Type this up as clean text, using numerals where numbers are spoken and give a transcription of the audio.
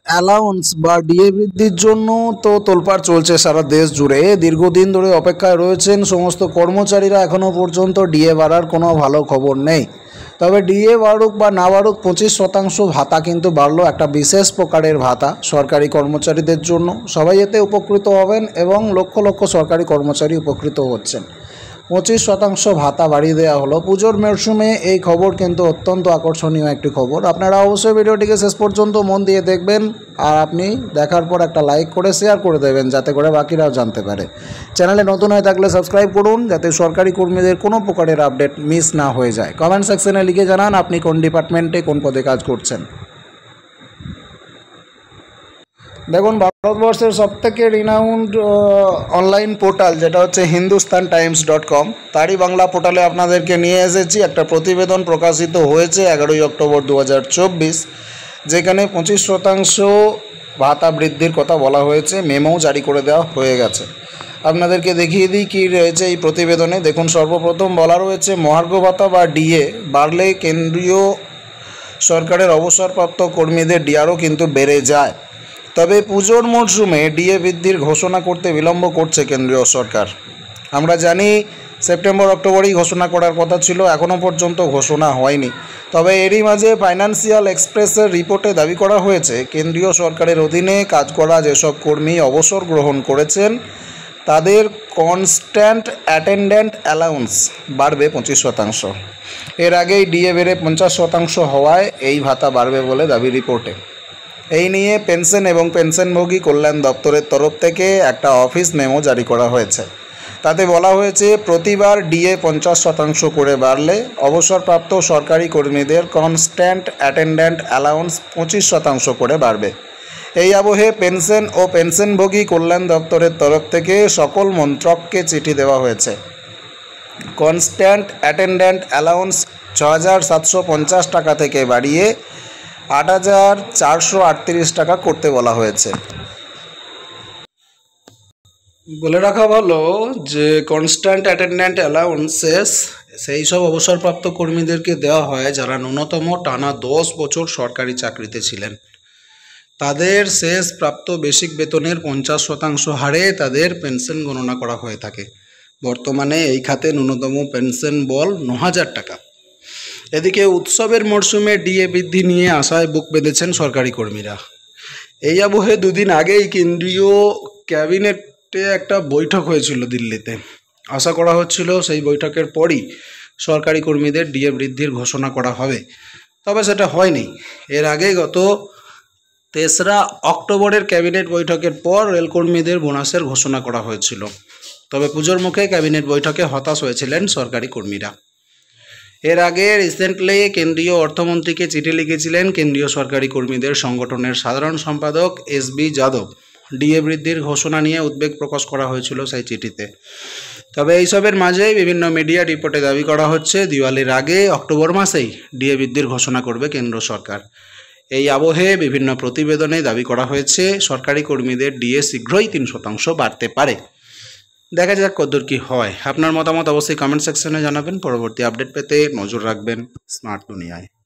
Allowance বা DA বৃদ্ধির জন্য তো তোলপাড় চলছে সারা দেশ জুড়ে। দীর্ঘদিন ধরে অপেক্ষায় রয়েছেন সমস্ত কর্মচারীরা, এখনও পর্যন্ত ডিএ বাড়ার কোনো ভালো খবর নেই। তবে ডিএ বাড়ুক বা না বাড়ুক 25% ভাতা কিন্তু বাড়লো, একটা বিশেষ প্রকারের ভাতা সরকারি কর্মচারীদের জন্য। সবাই এতে উপকৃত হবেন এবং লক্ষ লক্ষ সরকারি কর্মচারী উপকৃত হচ্ছেন। 25% ভাতা বাড়িয়ে দেওয়া হলো পুজোর মরশুমে। এই খবর কিন্তু অত্যন্ত আকর্ষণীয় একটি খবর। আপনারা অবশ্যই ভিডিওটিকে শেষ পর্যন্ত মন দিয়ে দেখবেন, আর আপনি দেখার পর একটা লাইক করে শেয়ার করে দেবেন যাতে করে বাকিরাও জানতে পারে। চ্যানেলে নতুন হয়ে থাকলে সাবস্ক্রাইব করুন যাতে সরকারি কর্মীদের কোনো প্রকারের আপডেট মিস না হয়ে যায়। কমেন্ট সেকশনে লিখে জানান আপনি কোন ডিপার্টমেন্টে কোন পদে কাজ করছেন। দেখুন, ভারতবর্ষের সবথেকে রিনাউন্ড অনলাইন পোর্টাল যেটা হচ্ছে hindustantimes.com, তারই বাংলা পোর্টালে আপনাদেরকে নিয়ে এসেছি। একটা প্রতিবেদন প্রকাশিত হয়েছে 11ই অক্টোবর 2024, যেখানে 25% ভাতা বৃদ্ধির কথা বলা হয়েছে। মেমোও জারি করে দেওয়া হয়ে গেছে। আপনাদেরকে দেখিয়ে দিই কী রয়েছে এই প্রতিবেদনে। দেখুন, সর্বপ্রথম বলা রয়েছে মহার্ঘ ভাতা বা ডিএ বাড়লে কেন্দ্রীয় সরকারের অবসরপ্রাপ্ত কর্মীদের ডিআরও কিন্তু বেড়ে যায়। তবে পুজোর মরশুমে ডিএ বৃদ্ধির ঘোষণা করতে বিলম্ব করছে কেন্দ্রীয় সরকার। আমরা জানি সেপ্টেম্বর অক্টোবরেই ঘোষণা করার কথা ছিল, এখনও পর্যন্ত ঘোষণা হয়নি। তবে এরই মাঝে ফাইন্যান্সিয়াল এক্সপ্রেসের রিপোর্টে দাবি করা হয়েছে কেন্দ্রীয় সরকারের অধীনে কাজ করা যেসব কর্মী অবসর গ্রহণ করেছেন তাদের কনস্ট্যান্ট অ্যাটেন্ডেন্ট অ্যালাউন্স বাড়বে 25%। এর আগেই ডিএ বেড়ে 50% হওয়ায় এই ভাতা বাড়বে বলে দাবি রিপোর্টে। এই নিয়ে পেনশন এবং পেনশনভোগী কল্যাণ দপ্তরের তরফ থেকে একটা অফিস মেমো জারি করা হয়েছে। তাতে বলা হয়েছে প্রতিবার ডিএ 50% করে বাড়লে অবসরপ্রাপ্ত সরকারি কর্মীদের কনস্ট্যান্ট অ্যাটেন্ডেন্ট অ্যালাউন্স 25% করে বাড়বে। এই আবহে পেনশন ও পেনশনভোগী কল্যাণ দপ্তরের তরফ থেকে সকল মন্ত্রককে চিঠি দেওয়া হয়েছে। কনস্ট্যান্ট অ্যাটেন্ডেন্ট অ্যালাউন্স 6,750 টাকা থেকে বাড়িয়ে 8,438 টাকা করতে বলা হয়েছে। বলে রাখা ভালো যে কনস্ট্যান্ট অ্যাটেন্ডেন্ট অ্যালাউন্সেস সেই সব অবসরপ্রাপ্ত কর্মীদেরকে দেওয়া হয় যারা ন্যূনতম টানা 10 বছর সরকারি চাকরিতে ছিলেন। তাদের শেষ প্রাপ্ত বেসিক বেতনের 50% হারে তাদের পেনশন গণনা করা হয়ে থাকে। বর্তমানে এই খাতে ন্যূনতম পেনশন বল 9,000 টাকা। এদিকে উৎসবের মরশুমে ডিএ বৃদ্ধি নিয়ে আশায় বুক বেঁধেছেন সরকারি কর্মীরা। এই আবহে দুদিন আগেই কেন্দ্রীয় ক্যাবিনেটে একটা বৈঠক হয়েছিল দিল্লিতে। আশা করা হচ্ছিল সেই বৈঠকের পরই সরকারি কর্মীদের ডিএ বৃদ্ধির ঘোষণা করা হবে, তবে সেটা হয়নি। এর আগে গত 3রা অক্টোবরের ক্যাবিনেট বৈঠকের পর রেলকর্মীদের বোনাসের ঘোষণা করা হয়েছিল। তবে পুজোর মুখে ক্যাবিনেট বৈঠকে হতাশ হয়েছিলেন সরকারি কর্মীরা। এর আগে রিসেন্টলি কেন্দ্রীয় অর্থমন্ত্রীকে চিঠি লিখেছিলেন কেন্দ্রীয় সরকারি কর্মীদের সংগঠনের সাধারণ সম্পাদক SB যাদব। ডিএ বৃদ্ধির ঘোষণা নিয়ে উদ্বেগ প্রকাশ করা হয়েছিল সেই চিঠিতে। তবে এইসবের মাঝেই বিভিন্ন মিডিয়া রিপোর্টে দাবি করা হচ্ছে দিওয়ালির আগে অক্টোবর মাসেই ডিএ বৃদ্ধির ঘোষণা করবে কেন্দ্র সরকার। এই আবহে বিভিন্ন প্রতিবেদনে দাবি করা হয়েছে সরকারি কর্মীদের ডিএ শীঘ্রই 3% বাড়তে পারে। দেখা যাক কতদূর কি হয়। আপনার মতামত অবশ্যই কমেন্ট সেকশনে জানাবেন। পরবর্তী আপডেট পেতে নজর রাখবেন স্মার্ট দুনিয়ায়।